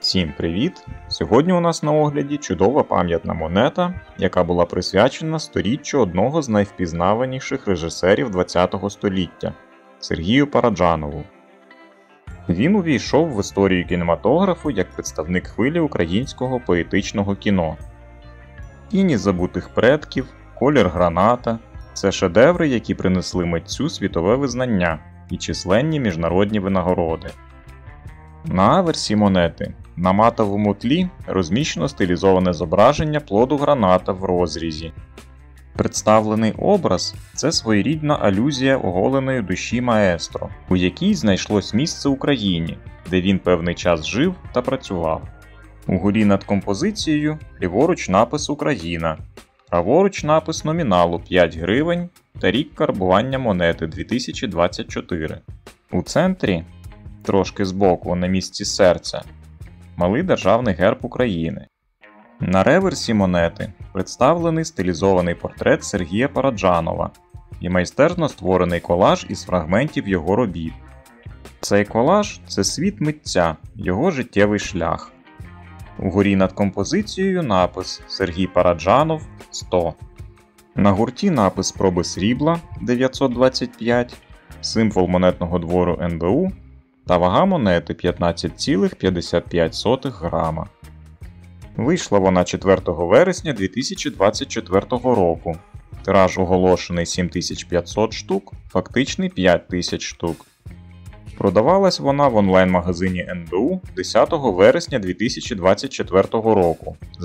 Всім привіт! Сьогодні у нас на огляді чудова пам'ятна монета, яка була присвячена сторіччю одного з найвпізнаваніших режисерів ХХ століття – Сергію Параджанову. Він увійшов в історію кінематографу як представник хвилі українського поетичного кіно. «Тіні забутих предків», «Колір граната» – це шедеври, які принесли митцю світове визнання і численні міжнародні винагороди. На аверсі монети на матовому тлі розміщено стилізоване зображення плоду граната в розрізі. Представлений образ – це своєрідна алюзія оголеної душі маестро, у якій знайшлось місце Україні, де він певний час жив та працював. Угорі над композицією ліворуч напис «Україна», праворуч напис номіналу 5 гривень та рік карбування монети 2024. У центрі, трошки збоку, на місці серця, малий державний герб України. На реверсі монети представлений стилізований портрет Сергія Параджанова і майстерно створений колаж із фрагментів його робіт. Цей колаж – це світ митця, його життєвий шлях. Угорі над композицією напис «Сергій Параджанов, 100». На гурті напис проби срібла 925, символ монетного двору НБУ та вага монети 15,55 грама. Вийшла вона 4 вересня 2024 року. Тираж оголошений 7500 штук, фактичний 5000 штук. Продавалась вона в онлайн-магазині НБУ 10 вересня 2024 року за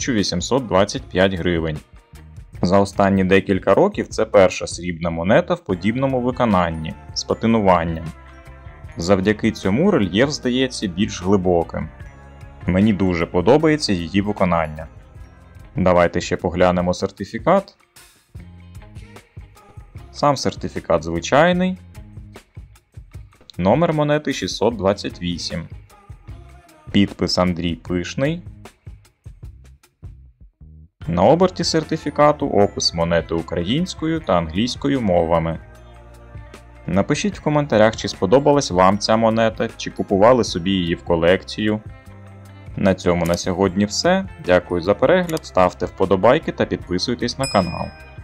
1825 гривень. За останні декілька років це перша срібна монета в подібному виконанні з патинуванням. Завдяки цьому рельєф здається більш глибоким. Мені дуже подобається її виконання. Давайте ще поглянемо сертифікат. Сам сертифікат звичайний. Номер монети 628. Підпис Андрій Пишний. На оберті сертифікату опис монети українською та англійською мовами. Напишіть в коментарях, чи сподобалась вам ця монета, чи купували собі її в колекцію. На цьому на сьогодні все. Дякую за перегляд, ставте вподобайки та підписуйтесь на канал.